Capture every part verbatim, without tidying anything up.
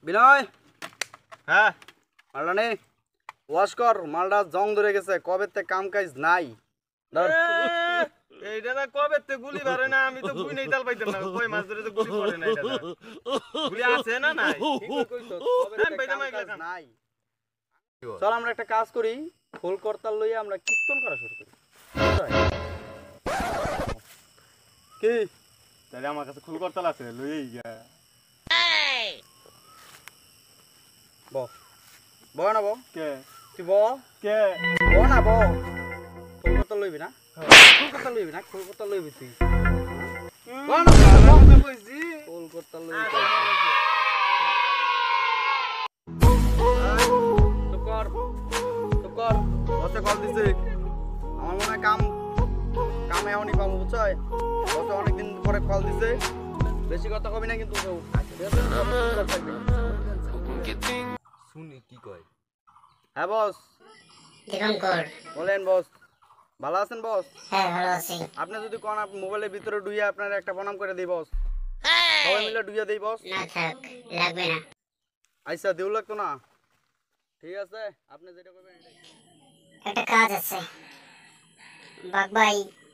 বিনয় হ্যাঁ মালটা নে ওয়াশ কর মালটা জং ধরে গেছে কবে তে কাম কাজ নাই ধর এইটা না কবে তে গুলি মারে না আমি তো গুলি নেই তাল পাইতাম না কই মাছ ধরে তো গুলি পড়ে না এটা গুলি আছে না নাই ঠিক কইছো কবে তে কাম কাজ নাই চল আমরা একটা কাজ করি ফুল করতাল লইয়া আমরা কীর্তন করা শুরু করি কি তাহলে আমার কাছে ফুল করতাল আছে লইই গা ব ব না ব কে তুই ব কে ব না ব ফুল করতাল লইবি না ফুল করতাল লইবি না ফুল করতাল লইবি তুই ব না ব কইছি ফুল করতাল লইবি তো কর তো কর বসে কল দিছে আমার মনে হয় কাম কাম এখনই পাবো বুঝছয় বসে অনেকদিন পরে কল দিছে বেশি কথা কবি না কিন্তু শুনি কি কয় হ্যাঁ বস দীপঙ্কর বলেন বস ভালো আছেন বস হ্যাঁ ভালো আছি আপনি যদি কোন মোবাইলের ভিতরে ডুইয়া আপনার একটা প্রণাম করে দেই বস সবাই মিলে ডুইয়া দেই বস না থাক লাগবে না আচ্ছা দেউ লাগতো না ঠিক আছে আপনি যেটা করবেন এটাই একটা কাজ আছে বাঘ ভাই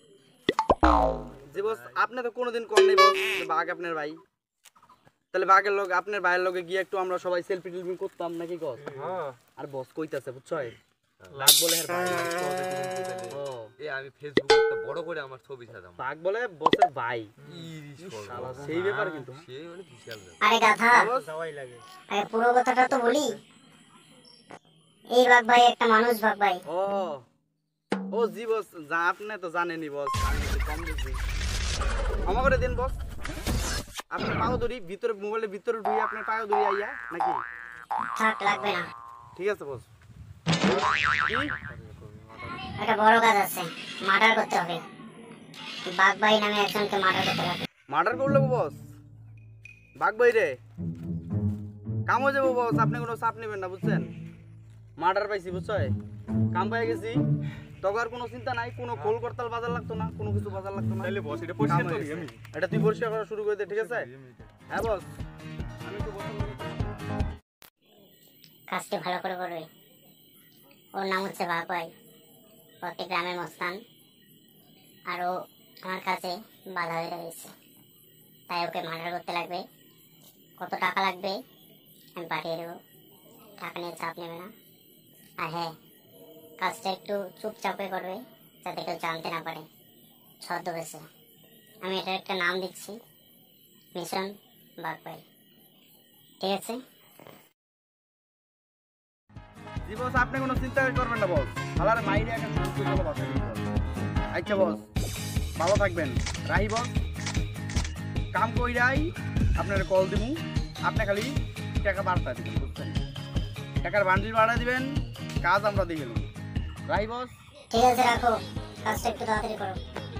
জি বস আপনি তো কোনোদিন কোন নাই বস বাঘ আপনার ভাই তাহলে বাঘের লোক আপনার ভাইয়ের লোকে গিয়ে একটু আমরা সবাই সেলফি টেলফি করতাম নাকি কস হ্যাঁ আর বস কইতাছে বুঝছয় বাঘ বলে হের ভাই ও এ আমি ফেসবুকে একটা বড় করে আমার ছবি ছাড়াম বাঘ বলে বসের ভাই ইরিশ শালা সেই ব্যাপার কিন্তু সে মানে বিশাল ব্যাপার। আরে গাধা সবাই লাগে আরে পুরো কথাটা তো বলি এই বাঘ ভাই একটা মানুষ বাঘ ভাই ও ও জি বস যা আপনি তো জানেনই বস আমি একটু কম বুঝি ক্ষমা করে দিন বস আপনি পাও ধরি ভিতরে মোবাইলের ভিতরে ঢুই আপনি পাও ধরি আইয়া নাকি থাক লাগবে না ঠিক আছে বস কি একটা বড় কাজ আছে মার্ডার করতে হবে বাঘ ভাই নামে একজনকে মার্ডার করতে হবে মার্ডার করলে বস বাঘ ভাই রে কাম হয়ে যাবো বস আপনি কোনো চাপ নেবেন না বুঝছেন মার্ডার পাইছি বুঝছয় কাম পেয়ে গেছি তখন আর কোনো চিন্তা নাই কোনো খোল করতাল বাজার লাগতো না কোনো কিছু বাজার লাগতো না তাহলে বস এটা পরিষ্কার কাম হয়ে করি গেছে। আমি এটা তুই পরিষ্কার করা শুরু করে দে ঠিক আছে হ্যাঁ বস আমি তো বস কাজটি ভালো করে করবে ওর নাম হচ্ছে বাঘ ভাই ও একটি গ্রামের মস্তান আর ও আমার কাছে বাধা হয়ে রয়েছে তাই ওকে মার্ডার করতে লাগবে কত টাকা লাগবে আমি পাঠিয়ে দেবো টাকা নিয়ে চাপ নেবে না আর হ্যাঁ কাজটা একটু চুপচাপে করবে যাতে কেউ জানতে না পারে ছদ্মবেশে আমি এটার একটা নাম দিচ্ছি মিশন বাঘ ভাই ঠিক আছে জি বস আপনি কোনো চিন্তা করবেন না বস হালার মাইরে একটা সুন্দর ভালো বাসা দিন বস আচ্ছা বস ভালো থাকবেন রাহি বস কাম কইরাই আপনার কল দিমু আপনি খালি টাকা বাড়তা দিবেন বুঝছেন টাকার বান্ডিল বাড়া দিবেন কাজ আমরা দিয়ে গেলাম রাহি বস ঠিক আছে রাখো কাজটা একটু তাড়াতাড়ি করো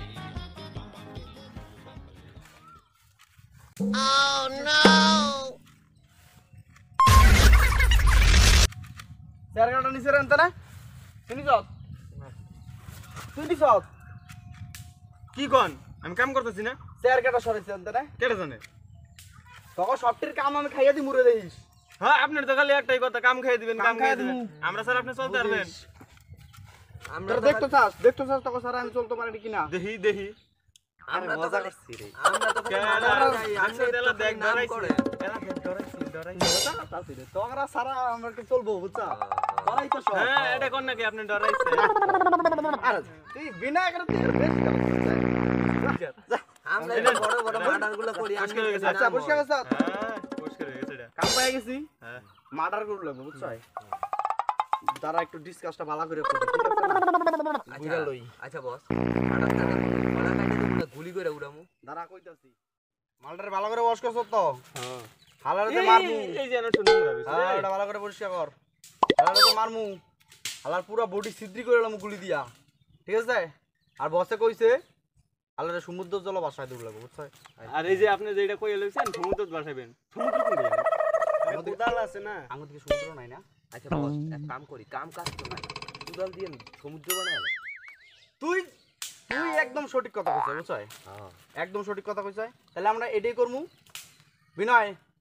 চেয়ার কাটা নিচে রেন না শুনি সব শুনি সব কি কোন আমি কাম করতেছি না চেয়ার কাটা সরাইছে আনতে না কেটে জানে তখন সবটির কাম আমি খাইয়া দি মুড়ে দেইস হ্যাঁ আপনার তো খালি একটাই কথা কাম খাইয়ে দিবেন কাম কাম খাইয়ে খাইয়ে দিবেন দিবো। আমরা স্যার আপনি চলতে পারবেন আমরা তোরা তো দেখতো চাস দেখতো চাস তখন স্যার আমি চলতে পারি কিনা দেখি দেখি আমরা তো মজা খালি- করছি রে আমরা তো খালি কেডা মার্ডার খাই, আচ্ছা আপনি দেলা তো দেখ খালি নাম ধরাইছি করেন। এলা দেখ ধরাইছি ধরাইছি মজা করতাছি রে তোরা সারা আমরা কি চলবো বুঝছা তোরাই তো সব হ্যাঁ এটা কোন নাকি আপনি ডরাইছে আরে তুই বিনা করে তুই বেশি কথা আমরা এই বড় বড় মার্ডারগুলো করি, আপনি পরিষ্কার হয়ে গেছে। নাম আচ্ছা পরিষ্কার বলেন। আছে হ্যাঁ পরিষ্কার হয়ে গেছে এটা কাম পাই গেছি হ্যাঁ মার্ডার করে লাগবে বুঝছাই তারা একটু ডিসকাসটা ভালো করে করবে ঠিক আছে না বুঝা লই আচ্ছা বস মার্ডার কাটা গলা কাটে তো গুলি করে উড়ামু দাঁড়া কইতাছি মালটারে ভালো করে ওয়াশ করছ তো হ্যাঁ হালারে তো এই- মারমু এই যে একটু নোংরা হইছে হ্যাঁ এটা ভালো করে পরিষ্কার কর হালারে তো মারমু হালার পুরো বডি ছিদ্রি করে এলাম গুলি দিয়া ঠিক আছে আর বসে কইছে হালারে সমুদ্র জল বাসায় দূর লাগবে বুঝছাই আর এই যে আপনি যেটা কইয়া লইছেন সমুদ্রত বাসাইবেন সমুদ্র কোন দিকে কোদাল আছে না আমার দিকে সমুদ্র নাই না আচ্ছা বস এক কাম করি কাম কাজ তো নাই উড়াল দিয়ে সমুদ্র বানালে তুই তুই একদম সঠিক কথা কইছ বুঝছাই হ্যাঁ একদম সঠিক কথা কইছাই তাহলে আমরা এটাই করমু বিনয়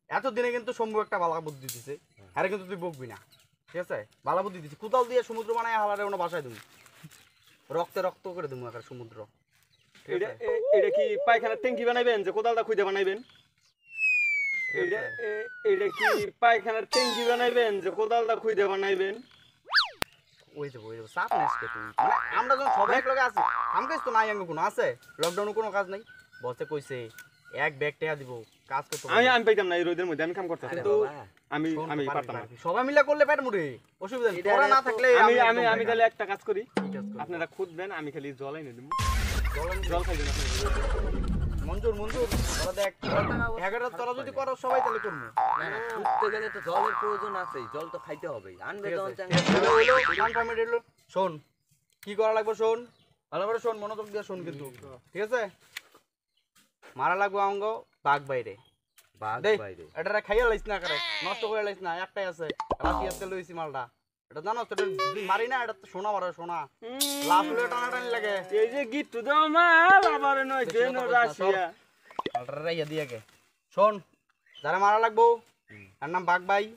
এতদিনে কিন্তু শম্ভু একটা বালা বুদ্ধি দিছে, আরে কিন্তু তুই বকবি না, ঠিক আছে? বালা বুদ্ধি দিছে, কোদাল দিয়ে সমুদ্র বানায় হালারে কোনো বাসায় দিবি, রক্তে রক্ত করে দিবো একটা সমুদ্র। এটা এ- এটা কি পায়খানার ট্যাঙ্কি বানাইবেন যে কোদালটা খুঁজে বানাইবেন? এটা এ- এটা কি পায়খানার ট্যাঙ্কি বানাইবেন যে কোদালটা খুঁজে বানাইবেন? ওই যে ওই যে চাপ নিস কে তুই, মানে আমরা যখন সবাই এক লগে আছি, কাম কাজ তো নাই আঙ্গ কোনো আছে, লকডাউনে কোনো কাজ নাই, বসে কইছে এক ব্যাগ টাকা দিব, কাজ করতে আমি আমি পাইতাম না এই রোদের মধ্যে, আমি কাম করতাম আরে কিন্তু বাবা, আমি শোন, আমি পারবি, পারতাম না। পারবি। সবাই মিলে করলে পেট মুড়ে, অসুবিধা নেই, এটা তোরা না তো- থাকলে আমি একদম আমি আমি টাকা। তাহলে একটা কাজ করি, কি কাজ করবি? আপনারা খুঁজবেন, আমি খালি জল এনে দেবো, জল আনবি? জল খাইবেন আপনি। মঞ্জুর মঞ্জুর তোরা দেখ, এগারো তোরা যদি করো সবাই তাহলে করবো। না না ঘুরতে গেলে তো জলের প্রয়োজন আছে, জল তো খাইতে হবে, আনবে ঠিক তখন আছে, চাঙ্গা। এটা হলো confirmed হলো। শোন কি করা লাগবে, শোন ভালো করে শোন, মনোযোগ দিয়ে শোন কিন্তু, ঠিক আছে? মারা লাগবে অঙ্গ বাঘ বাইরে, বাঘ দে বাইরে। এটা খাইয়া লাইস না, করে নষ্ট করে লাইস না, একটাই আছে, রাতি আসতে লইছি মালটা, এটা জানো তো, এটা যদি মারি না, এটা তো সোনা মারা সোনা, লাভ হলে টানাটানি লাগে। এই যে গিট্টু দাও মাল আবার নয় বেশি দেন কথা বলিস না, রাশিয়া। মালটা রাইয়া দিয়ে গে। শোন যারা মারা লাগবো তার নাম বাঘ ভাই,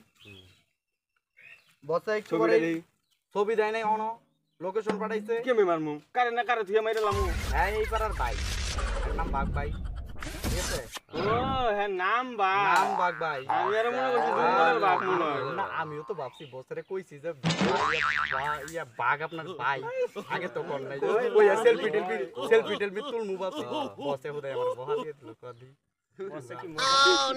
বসে একটু ছবি করে দেই ছবি দেয় নাই, অন লোকেশন পাঠাইছে, কেমে মারমু কারে না কারে থুয়া মাইরা লামু। হ্যাঁ এই পাড়ার ভাই, এর নাম বাঘ ভাই, ঠিক আছে? ও হ্যাঁ নাম বা নাম বাঘ ভাই। আমি আর মনে করছি জঙ্গলের বাঘ মনে হয়। না আমিও তো ভাবছি বছরে কইছি যে ভাই, বা- ইয়া বাঘ আপনার ভাই, আগে তো কর নাই, ওই সেলফি টেলফি সেলফি টেলফি তুল মু ভাবছি, বসে হুদাই আমার বহা দিয়ে দিল কদি, বসে কি মজা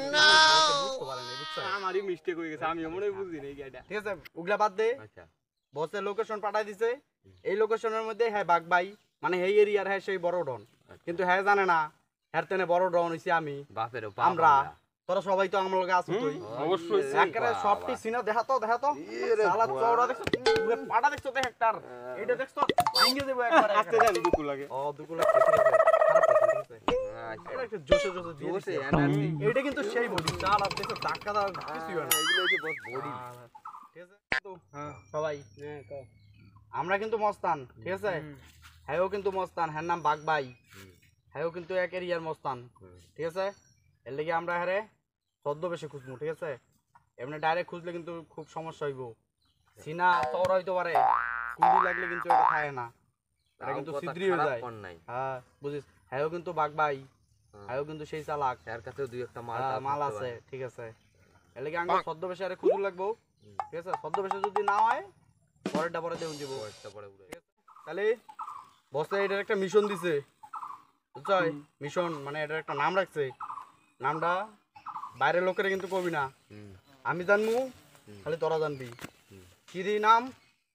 বুঝতে পারে না, বুঝছো? আমারই মিস্টেক হয়ে গেছে, আমিও মনে হয় বুঝি নাই গাড়িটা। ঠিক আছে উগলা বাদ দে, আচ্ছা বসে লোকেশন পাঠাই দিছে, এই লোকেশনের মধ্যে হ্যাঁ বাঘ ভাই মানে এই এরিয়ার হ্যাঁ সেই বড় ডন, কিন্তু হ্যাঁ জানে না হ্যাঁ তেনে বড় ডন হইছি আমি, বাপের আমরা তোরা সবাই তো আমার লগে আছো তুই, অবশ্যই একেবারে সবটি সিনা দেখা তো দেখা তো, শালা চওড়া দেখছো, পুরো পাটা দেখছো তো হেক্টর, এইটা দেখছো ভাঙিয়ে দেব একবারে, আসতে দেন দুকু লাগে। ও দুকুলা ঠিক আছে, খারাপ হয়েছে, ঠিক আছে, আচ্ছা এটা একটু জোশে জোশে দিয়ে জোশে, দিছে। energy। এইটা কিন্তু সেই বডি, চাল আর দেখছো ধাক্কা দাও কিছুই হয় না, এগুলো হচ্ছে বস বডি। ঠিক আছে? তো সবাই আমরা কিন্তু মস্তান, ঠিক আছে? হ্যাঁও কিন্তু মস্তান, হ্যাঁ নাম বাঘ ভাই, হ্যাঁও কিন্তু এক এরিয়ার মস্তান, ঠিক আছে? এর লেগে আমরা হ্যারে সদ্য বেশি খুঁজবো, ঠিক আছে? এমনি ডাইরেক্ট খুঁজলে কিন্তু খুব সমস্যা হইব, সিনা চওড়া হইতে পারে, কুড়ি লাগলে কিন্তু এটা খায় না, এটা কিন্তু তাও কথা সিদ্রি হয়ে খারাপ যায়, কর নাই। হ্যাঁ বুঝিস? হ্যাঁও কিন্তু বাঘ ভাই, হ্যাঁ। হ্যাঁও কিন্তু সেই চালাক, এর কাছেও দুই একটা মাল হ্যাঁ, টাল মাল থাকতে আছে, পারে। ঠিক আছে? এর লেগে আগে সদ্য বেশি আরে খুঁজু লাগবো, ঠিক আছে? সদ্য বেশি যদি না হয় পরেরটা পরে দেউন দিব, বয়সটা পরে উড়ে। তাহলে বসে এটার একটা মিশন দিছে, বুঝছো? মিশন মানে এটার একটা নাম রাখছে, নামটা বাইরের লোকেরা কিন্তু কবি না, হুম, আমি জানবো, খালি তোরা জানবি, হুম। কি দি নাম?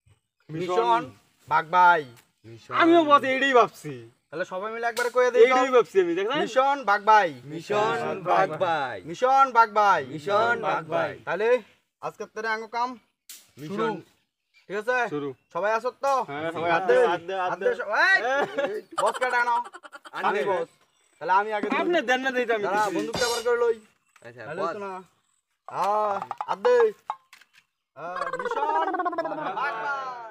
মিশন বাঘ ভাই। মিশন আমিও বস এইটাই ভাবছি, তাহলে সবাই মিলে একবার কয়ে দিই, এইটাই ভাবছি আমি দেখেন। মিশন বাঘ ভাই, মিশন বাঘ ভাই। মিশন বাঘ ভাই, মিশন বাঘ ভাই। তাহলে আজকে তোরে আঙ্গ কাম শুরু, মিশন ঠিক আছে? শুরু। সবাই আসো তো? হ্যাঁ, সবাই হাত হাত দে, দে, হাত দে, হাত হাত দে। দে সব- এই, বস কাটা আনো, আমি বস, তাহলে আমি আগে দিই। আপনি দেন না দিতে আমি দাঁড়া, দিছি। বন্দুকটা বার করে লই, আচ্ছা তাহলে বস। তো না, আ, হাত দে, আ, মিশন বাঘ ভাই।